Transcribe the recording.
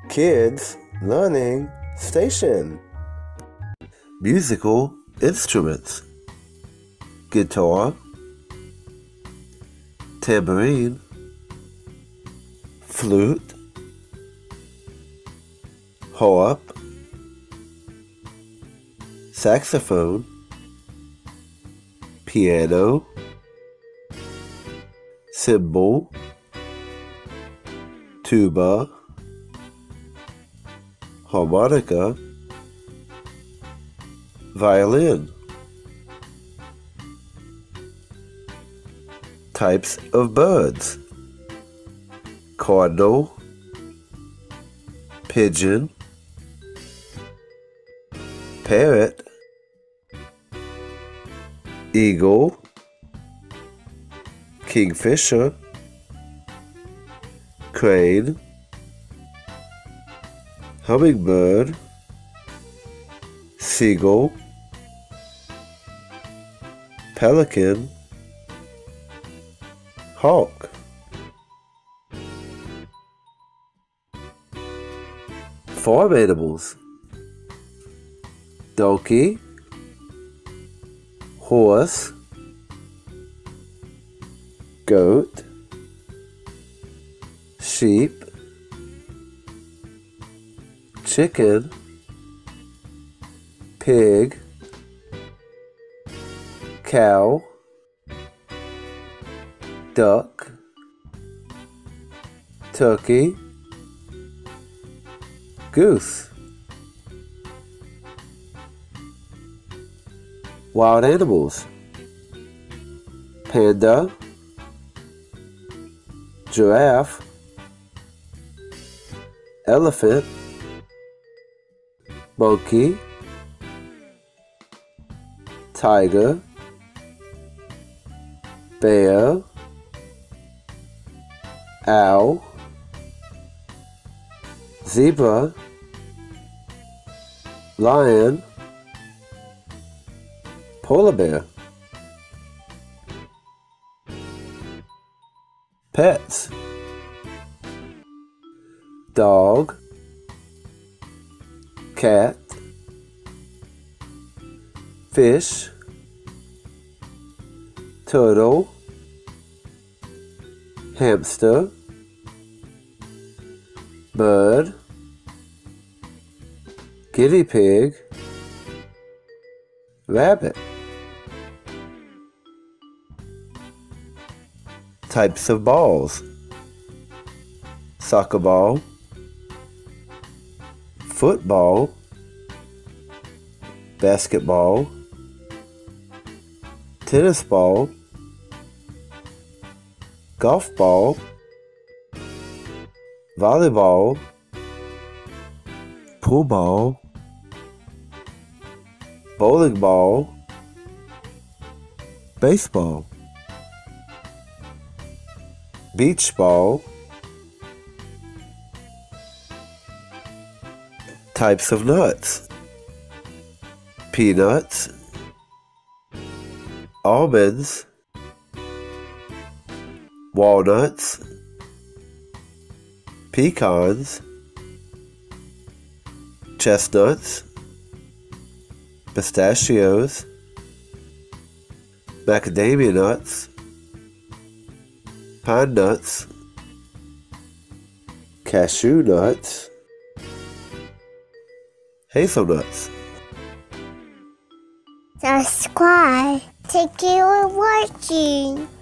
Kids Learning Station. Musical instruments: guitar, tambourine, flute, harp, saxophone, piano, cymbal, tuba, harmonica, violin. Types of birds: cardinal, pigeon, parrot, eagle, kingfisher, crane, hummingbird, seagull, pelican, hawk. Farm animals: donkey, horse, goat, sheep, chicken, pig, cow, duck, turkey, goose. Wild animals: panda, giraffe, elephant, monkey, tiger, bear, owl, zebra, lion, polar bear. Pets: dog, cat, fish, turtle, hamster, bird, guinea pig, rabbit. Types of balls: soccer ball, football, basketball, tennis ball, golf ball, volleyball, pool ball, bowling ball, baseball. Beach ball. Types of nuts: peanuts, almonds, walnuts, pecans, chestnuts, pistachios, macadamia nuts, pine nuts, cashew nuts, hazelnuts. Subscribe. Thank you for watching.